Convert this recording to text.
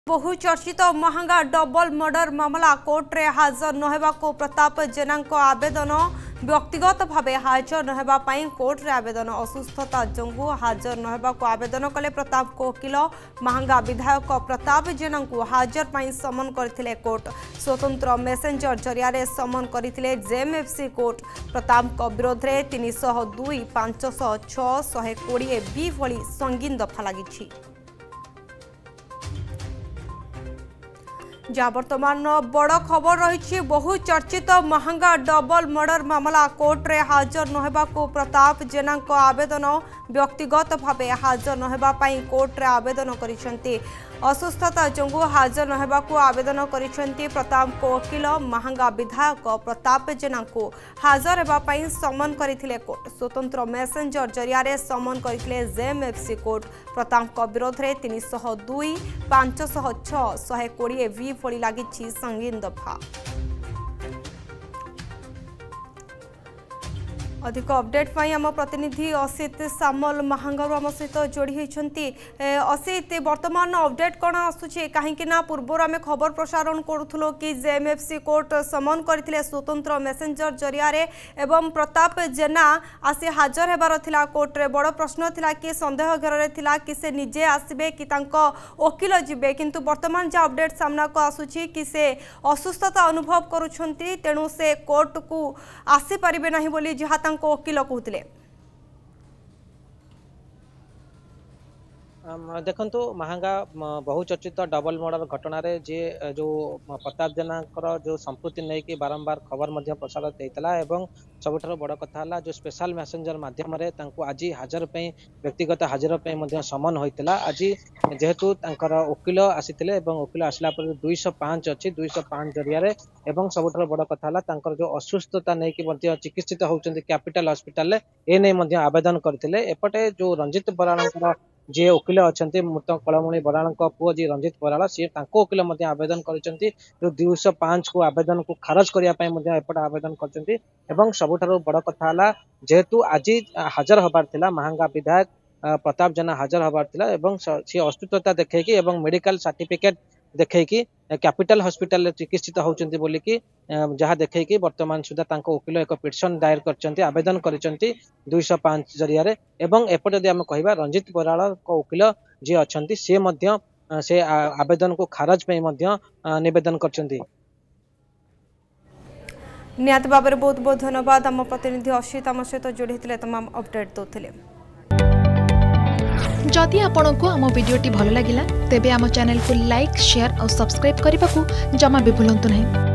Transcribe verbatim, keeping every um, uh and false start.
बहु चर्चित महंगा डबल मर्डर मामला कोर्ट रे हाजर नहेबा को प्रताप जेना आवेदन व्यक्तिगत भावे हाजर नहेबा पई कोर्ट रे आवेदन असुस्थता जंगु हाजर नहेबा को आवेदन कले प्रताप को वकील महंगा विधायक प्रताप जेना को हाजर पई समन करथिले कोर्ट स्वतंत्र मेसेंजर जरिया रे समन करथिले जेएमएफसी कोर्ट प्रताप को विरोध रे तीन सौ दो पाँच सौ छह एक सौ बीस बी भली संगीन दफा लागिछि। जा वर्तमान बड़ खबर रही बहु चर्चित महंगा डबल मर्डर मामला कोर्ट रे हाजर नहेबा को प्रताप जेना आवेदन व्यक्तिगत भावे हाजर नहेबा पई कोर्ट रे आवेदन करिसेंती असुस्थता जंगु हाजर नहेबा को आवेदन करिसेंती प्रताप को वकील महंगा विधायक प्रताप जेना को हाजर हेबा पई समन करथिले कोर्ट स्वतंत्र मेसेंजर जरिया रे समन करथिले जेएमएफसी कोर्ट प्रताप को विरोध रे तीन सौ दो पाँच सौ छह एक सौ बीस वी भली लागिछि संगीन दफा। अधिक अपडेट पाई आम प्रतिनिधि असित सामल महांगारू आम सहित जोड़ी होती। असित वर्तमान अपडेट कौन आसूची कहीं पूर्व आम खबर प्रसारण करूँ कि जेएमएफसी कोर्ट समन करथिले स्वतंत्र मेसेंजर जरिया रे एवं प्रताप जेना आसी हाजर हेबार थिला कोर्ट रे बड़ प्रश्न थिला कि संदेह घर रे थिला कि से निजे आसबे कि तांको वकील जिबे किंतु वर्तमान जो अपडेट सामना को आसूची कि से असुस्थता अनुभव करूछंती तेणु से कोर्ट को आसी परिबे नाही बोली जहा वकील कहते। देखंतु महंगा बहुचर्चित डबल मर्डर घटना रे जे जो प्रताप जेना जो संपत्ति नहीं कि बारंबार खबर मध्य प्रसारित होता एवं सबुठार बड़ कथा जो स्पेशल मैसेंजर माध्यम आज हाजर पे व्यक्तिगत हाजर पे समन होता आज जेहेतु वकील आसी वकील आसला दुई सौ पांच अच्छी दुई सौ पांच जरिया सबुठार बड़ कथा जो असुस्थता नहीं कि चिकित्सित होती कैपिटल हॉस्पिटल ए नहीं आवेदन करते एपटे जो रंजित बराड़ जी वकील अच्छा मृत कलमणि बराड़ पुओ जी रंजित बराड़ सी वकील आवेदन कर दुई सौ पांच को आवेदन को खारज करने एपटे आवेदन कर सबुठार बड़ कथा जेहेतु आज हाजर हबार थिला महंगा विधायक प्रताप जेना हाजर हबार थिला एवं सी असुस्थता देखैकी मेडिकल सर्टिफिकेट देखैकी कैपिटल हॉस्पिटल चिकित्सित होचंती बोली कि जहाँ देखैकी वर्तमान सुधा तांको वकील एक पिटिशन दायर करचंती आवेदन करिसंती दुई सौ पाँच जरिया रे एवं एपटे यदि आम कहबा रंजित बराड़ को वकील जी अछंती से मध्य से आवेदन को खारज पे मध्य निवेदन करचंती। नियत बाबरे बहुत बहुत धन्यवाद आम प्रतिनिधि असित आम सहित जोड़ी होते तमाम अपडेट दोथिले। जदि आपंक आम भिडी भल लगा तेब आम चैनल को लाइक शेयर और सब्सक्राइब करने को जमा भी भूलु नहीं।